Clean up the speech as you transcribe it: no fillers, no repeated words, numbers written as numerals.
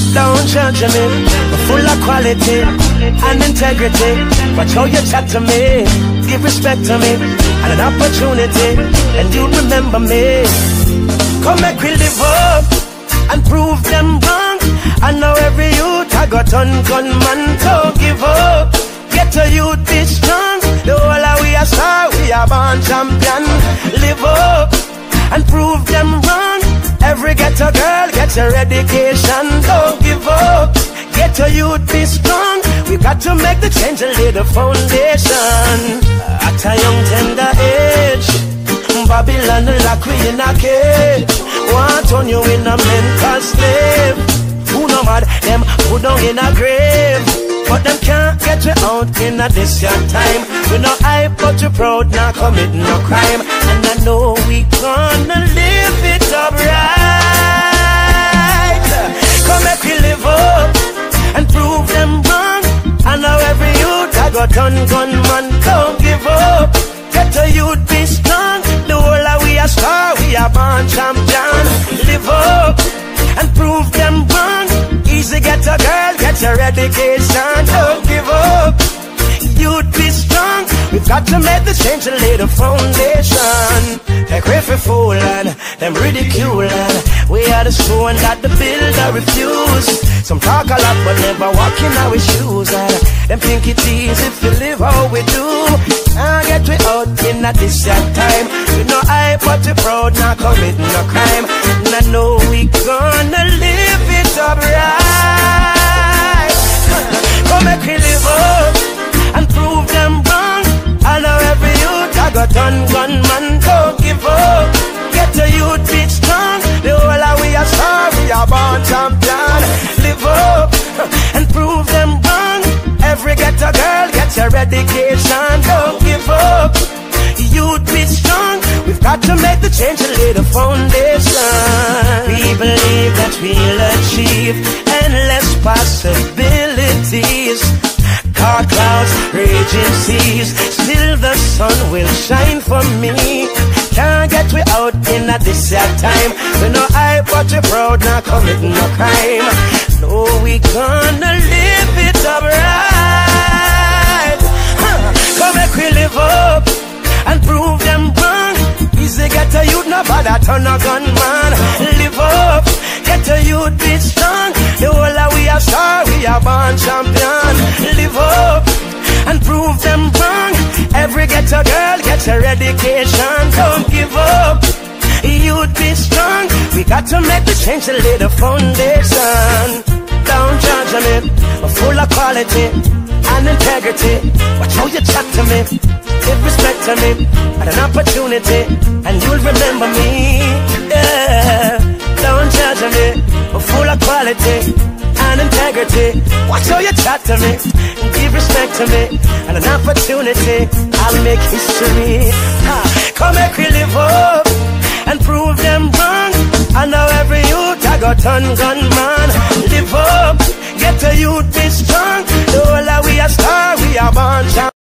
Don't judge me, we're full of quality and integrity. Watch how you chat to me, give respect to me, and an opportunity, and you remember me. Come make we live up and prove them wrong. I know every youth I got on gunman, don't give up. Get a youth, be strong. The whole of we are star, we are born champion. Live up and prove them wrong. Every ghetto girl, get your education, don't give up. Get a youth, be strong. We got to make the change and lay the foundation. At a young tender age, Babylon lock we in a cage. Want turn you in a mental slave. Who no mad, them put down in a grave. But them can't get you out in a this your time. We no hype but you proud, not commit no crime. And I know we gonna live it up right. Come make we live up and prove them wrong. I know every youth I got gunman, don't give up. Get a youth, be strong. The whole of we are star, we are born champion. Live up and prove them wrong. Easy get a girl, get your education, don't give up. You'd be strong. We've got to make the change and lay the foundation. Like we for fooling, them ridiculing. We are the stone that the builder refuse. Some talk a lot but never walk in our shoes. And them think it's easy if you live how we do. And get we out in a this time. We no hype but we proud, not commit no crime. And I know we gonna live it up right. Come make we live up and prove them wrong. I know every youth I got gunman, don't give up. Get a youth, be strong. The whole of we are star, we are born champion. Live up and prove them wrong. Every ghetto girl, get your education, don't give up. Youth, be strong. We've got to make the change and lay the foundation. We believe that we'll achieve endless possibilities. Car clouds, raging seas, still the sun will shine for me. Can't get we out in a this time. We no hype but we proud, not commit no crime. No, we gonna live it up right. Come make we live up and prove them wrong. Easy get a youth, no bother turn a gunman. Live up, get a youth, be strong. The whole of we are star, we are born champion. Live up and prove them wrong. Every ghetto girl, get your education, don't give up. You'd be strong. We got to make the change and lay the foundation. Don't judge me, we're full of quality and integrity. Watch how you chat to me, give respect to me, and an opportunity, and you'll remember me. Yeah, don't judge me, we're full of quality and integrity. Watch how you chat to me, give respect to me, and an opportunity, I'll make history. Come make we live up and prove them wrong. I know every youth I got gunman. Live up, get a youth, be strong. The whole of we are star, we are born champion.